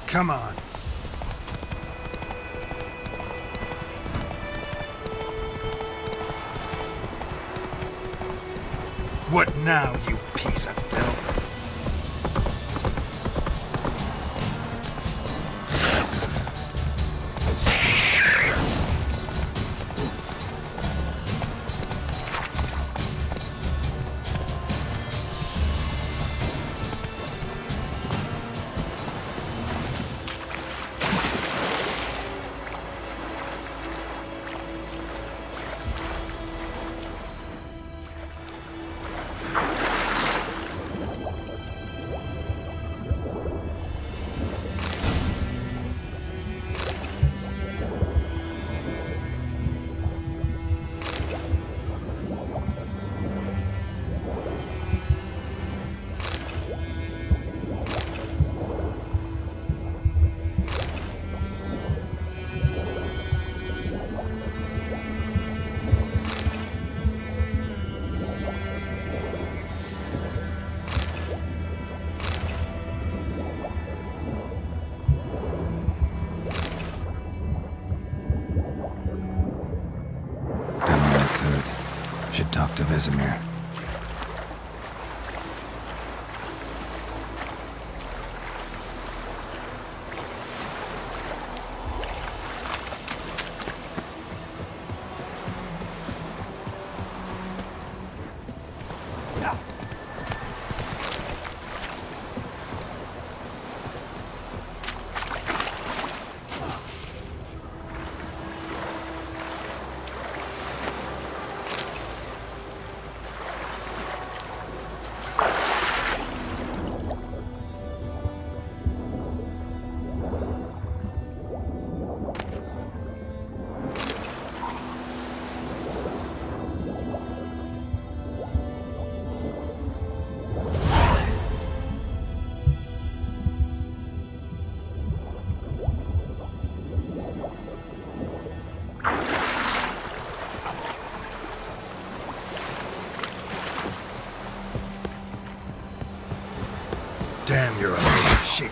Come on. What now, you piece of filth? Should talk to Vesemir. Damn, you're a piece of shit.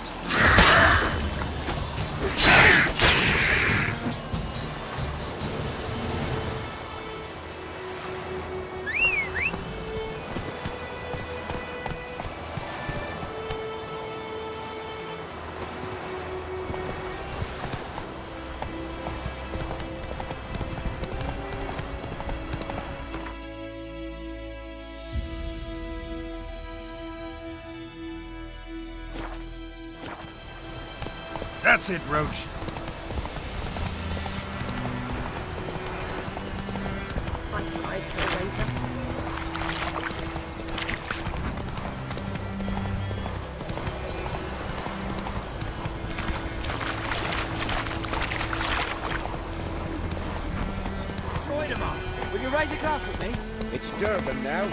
That's it, Roach. I tried for a razor. Roydemar, will you raise a glass with me? It's Durban now.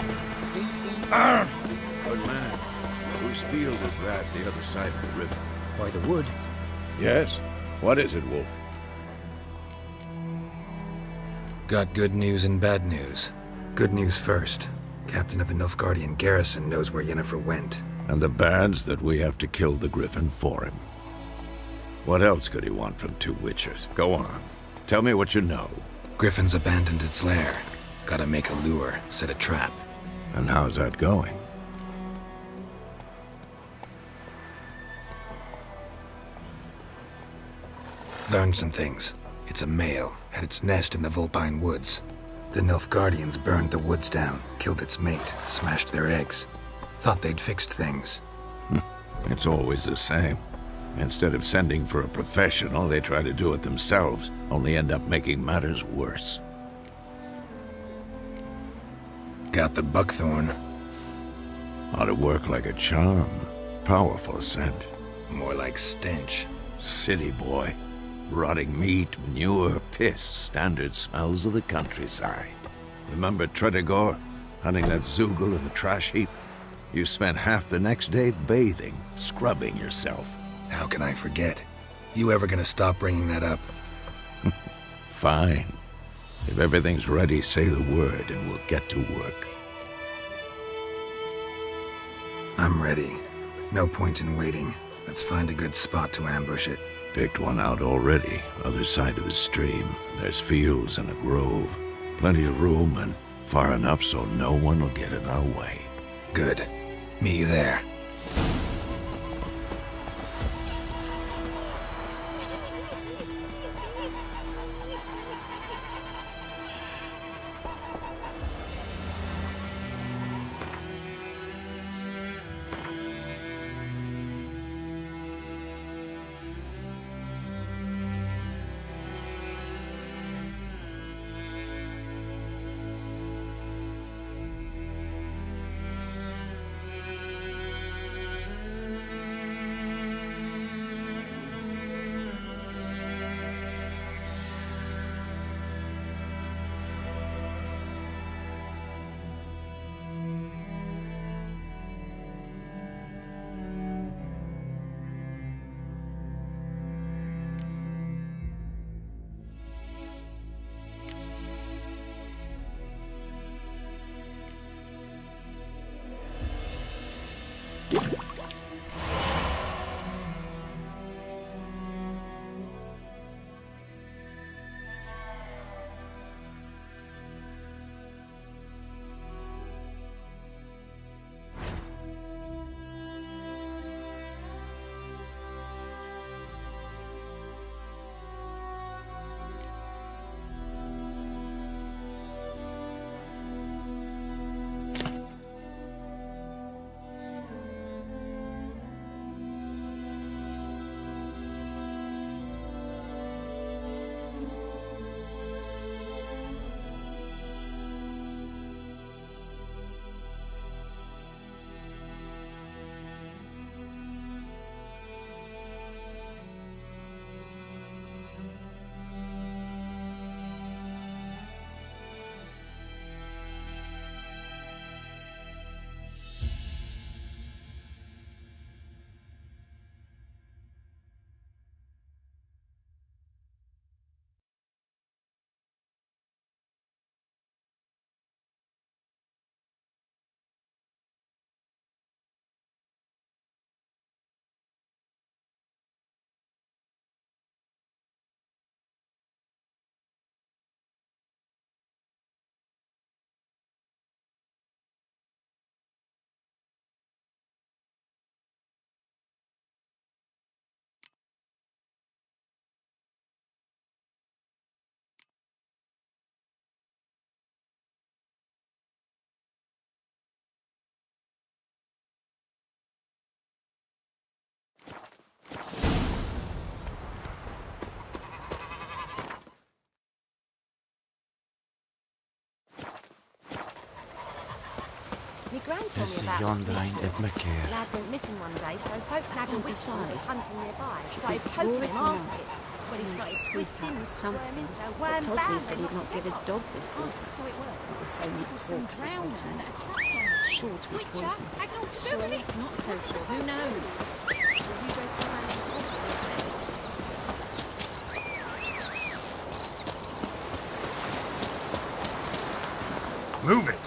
Good man. Whose field is that, the other side of the river? By the wood. Yes? What is it, Wolf? Got good news and bad news. Good news first. Captain of the Nilfgaardian garrison knows where Yennefer went. And the bad's that we have to kill the Griffin for him. What else could he want from two witches? Go on. Tell me what you know. Griffin's abandoned its lair. Gotta make a lure, set a trap. And how's that going? Learned some things. It's a male, had its nest in the Vulpine Woods. The Nilfgaardians burned the woods down, killed its mate, smashed their eggs. Thought they'd fixed things. It's always the same. Instead of sending for a professional, they try to do it themselves, only end up making matters worse. Got the buckthorn. Ought to work like a charm. Powerful scent. More like stench. City boy. Rotting meat, manure, piss, standard smells of the countryside. Remember Tredegor? Hunting that Zoogle in the trash heap? You spent half the next day bathing, scrubbing yourself. How can I forget? You ever gonna stop bringing that up? Fine. If everything's ready, say the word and we'll get to work. I'm ready. No point in waiting. The Let's find a good spot to ambush it. Picked one out already, other side of the stream. There's fields and a grove. Plenty of room and far enough so no one will get in our way. Good. Meet you there. My gran told me Is about yonder Sniff. ain't it, McCare? Lad went missing one day, so folk had a witch decide. was hunting nearby. Should Started we poking draw him, it or not? asking. Well, he started Sleep twisting at and something. squirming, so But wham, Tosley bam, said they he'd not knocked give his his head dog off. this Oh, water. so it worked. It was only corks this water. That's something. Sure to be Witcher, poison. had naught to do with it. Not so sure. Who knows? Will you go to around the bottom instead? Move it!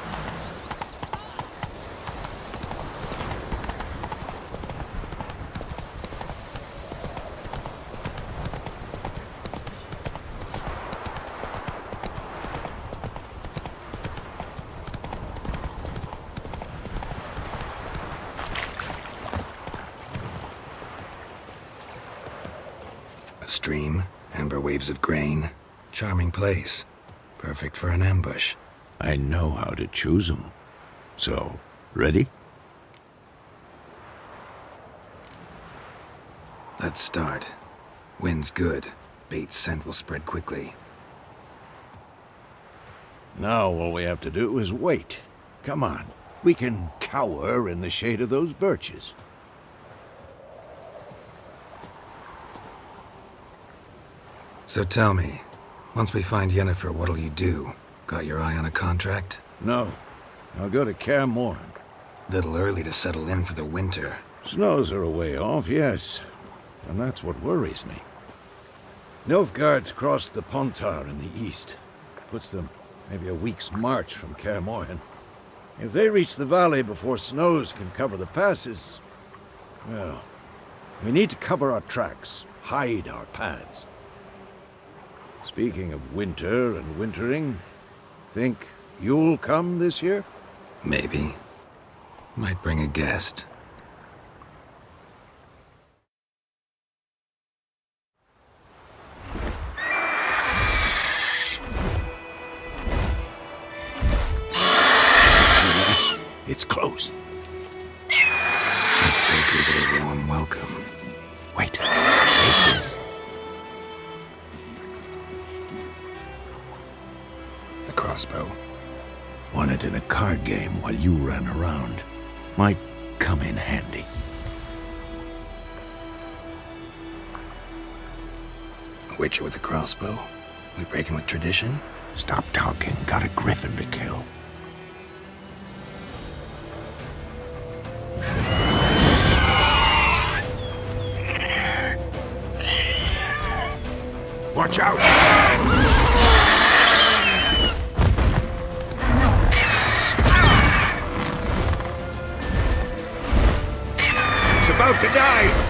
A stream, amber waves of grain. Charming place. Perfect for an ambush. I know how to choose 'em. So, ready? Let's start. Wind's good. Bait's scent will spread quickly. Now all we have to do is wait. Come on. We can cower in the shade of those birches. So tell me, once we find Yennefer, what'll you do? Got your eye on a contract? No. I'll go to Kaer Morhen. Little early to settle in for the winter. Snows are a way off, yes. And that's what worries me. Nilfgaard's crossed the Pontar in the east. Puts them maybe a week's march from Kaer Morhen. If they reach the valley before snows can cover the passes, well, We need to cover our tracks, hide our paths. Speaking of winter and wintering, think you'll come this year? Maybe. Might bring a guest. It's close. Let's go give it a warm welcome. Wait. Take this. A crossbow. Won it in a card game while you ran around. Might come in handy. A witcher with a crossbow? We breaking with tradition? Stop talking. Got a griffin to kill. Watch out! It's about to die!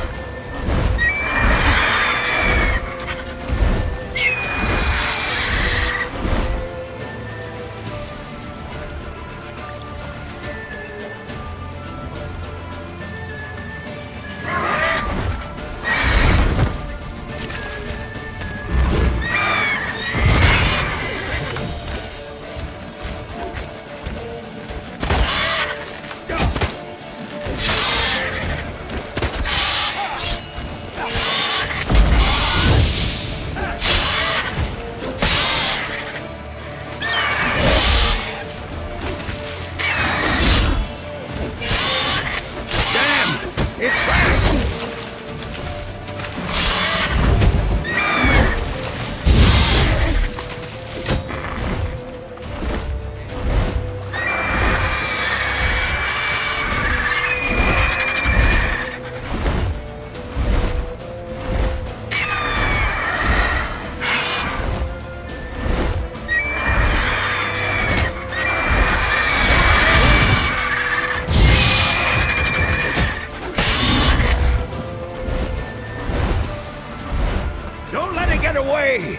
Don't let it get away!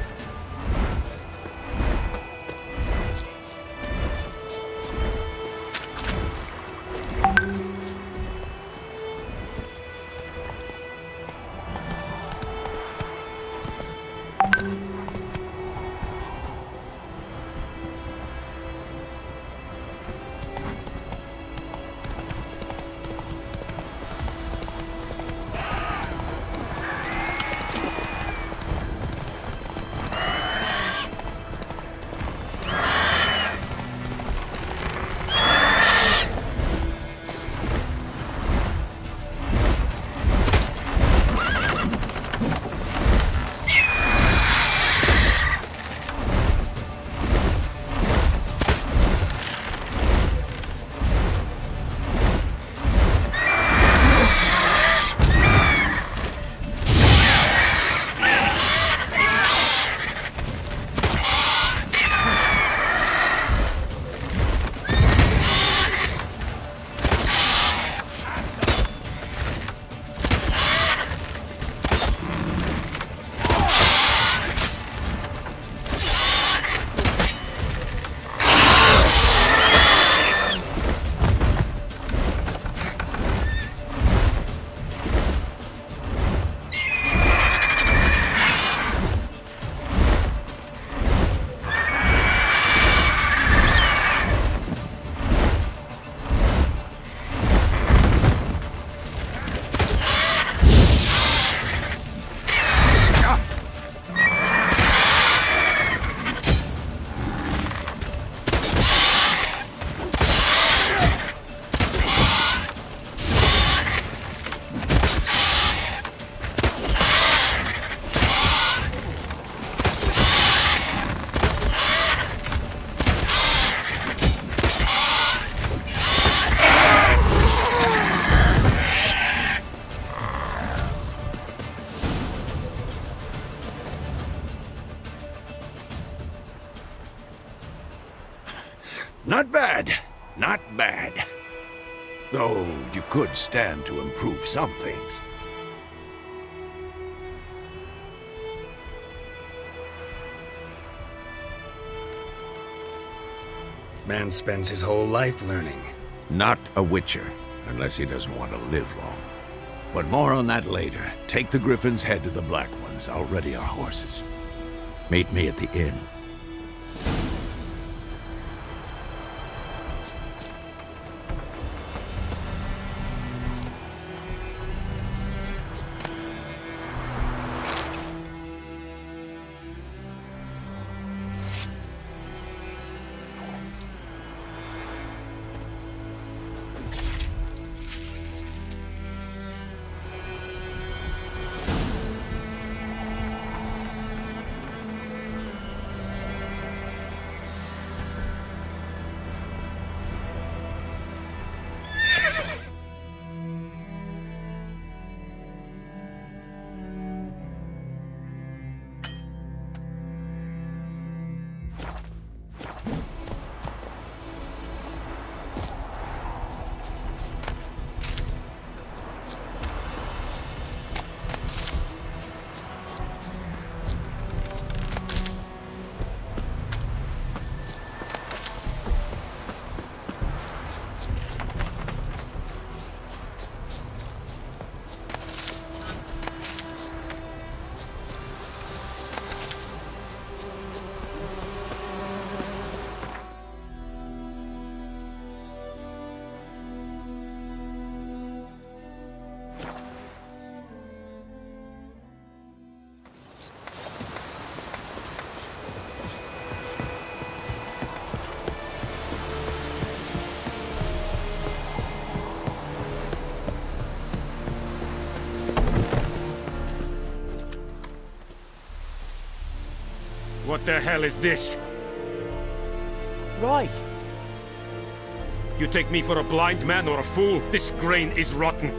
Not bad. Not bad. Though you could stand to improve some things. Man spends his whole life learning. Not a witcher, unless he doesn't want to live long. But more on that later. Take the Griffin's head to the Black Ones. I'll ready our horses. Meet me at the inn. What the hell is this? Right. You take me for a blind man or a fool? This grain is rotten.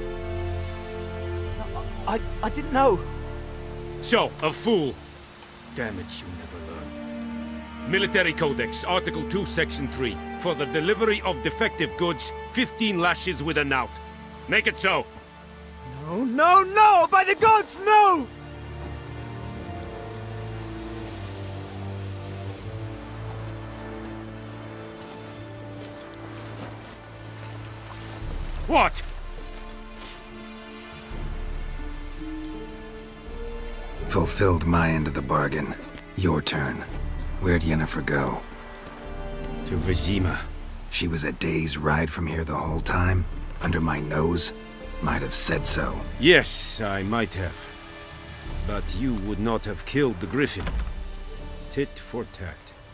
I didn't know. So, a fool. Damn it, you never learn. Military Codex, Article 2, Section 3. For the delivery of defective goods, 15 lashes with a knout. Make it so. No, no, no! By the gods, no! What? Fulfilled my end of the bargain. Your turn. Where'd Yennefer go? To Vizima. She was a day's ride from here the whole time? Under my nose? Might have said so. Yes, I might have. But you would not have killed the Griffin. Tit for tat.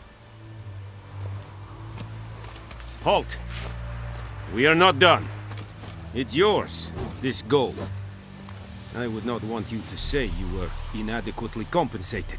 Halt! We are not done. It's yours, this gold. I would not want you to say you were inadequately compensated.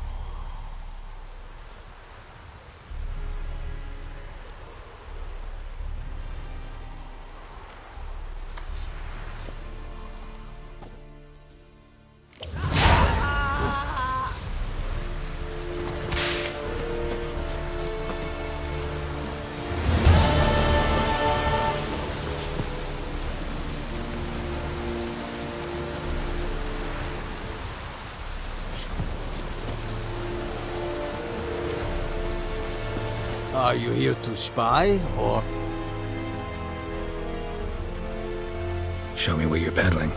Are you here to spy, or...? Show me what you're peddling.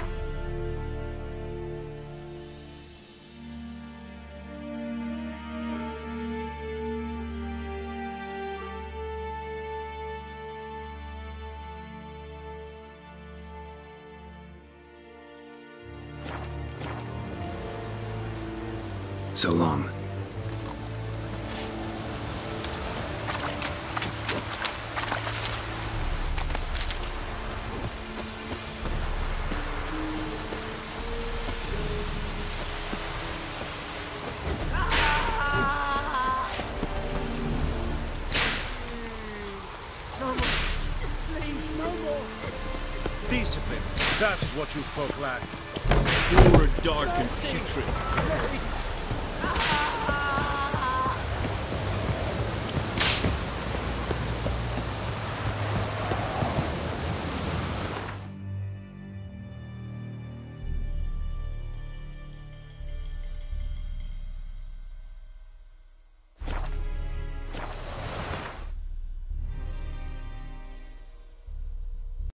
So long. Discipline. That's what you folk lack. Pure, dark, and putrid.